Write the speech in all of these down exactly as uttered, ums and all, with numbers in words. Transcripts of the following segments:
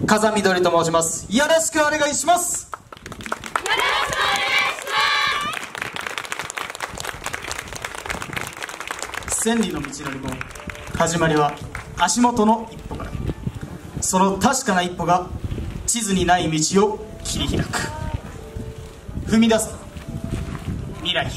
風見鶏と申します。よろしくお願いします。 よろしくお願いします。千里の道のりも始まりは足元の一歩から。その確かな一歩が地図にない道を切り開く。踏み出す未来へ。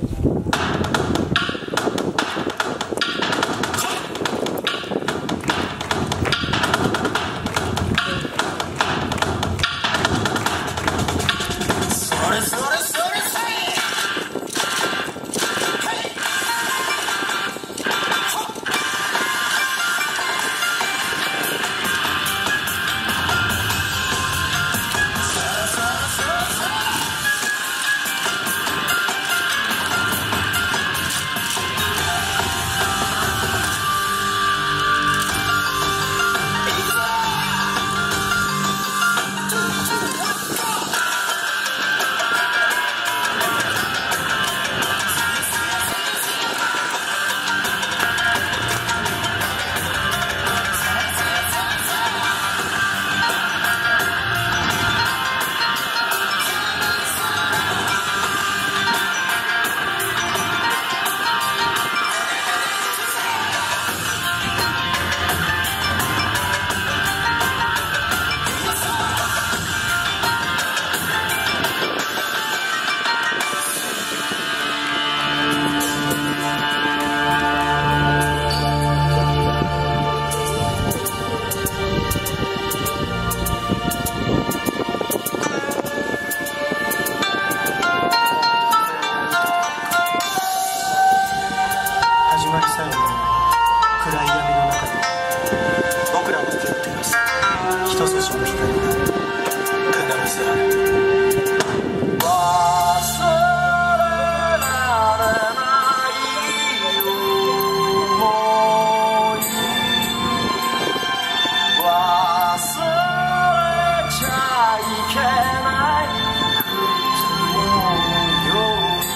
暗い闇の中で僕らの手を照らす一筋の光が必ずある。忘れられない想い忘れちゃいけない苦痛のよ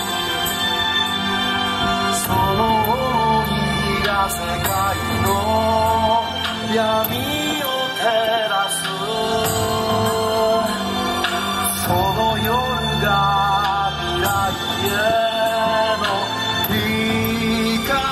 うにその世界の闇を照らすその夜が未来への光。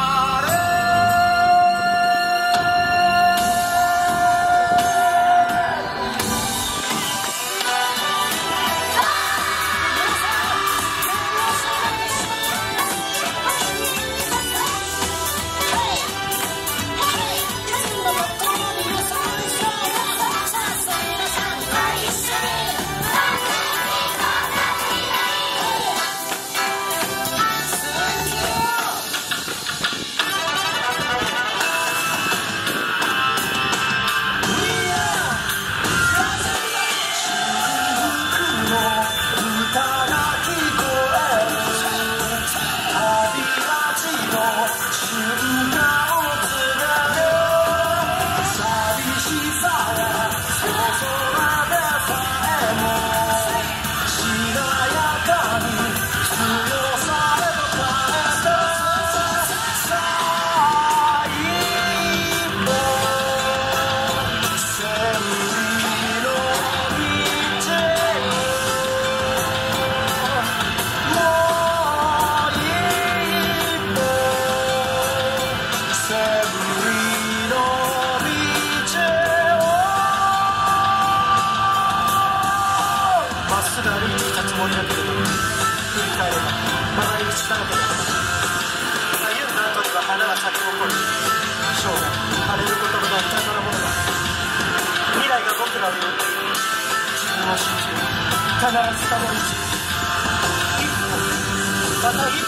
つもりだけれども振り返ればまだ一だらけだ。冬の後には花が咲き誇る。生涯晴れることのないいたずら者だ。未来が僕らを呼んでいる。自分を信じる。必ずたどり着く。一歩また一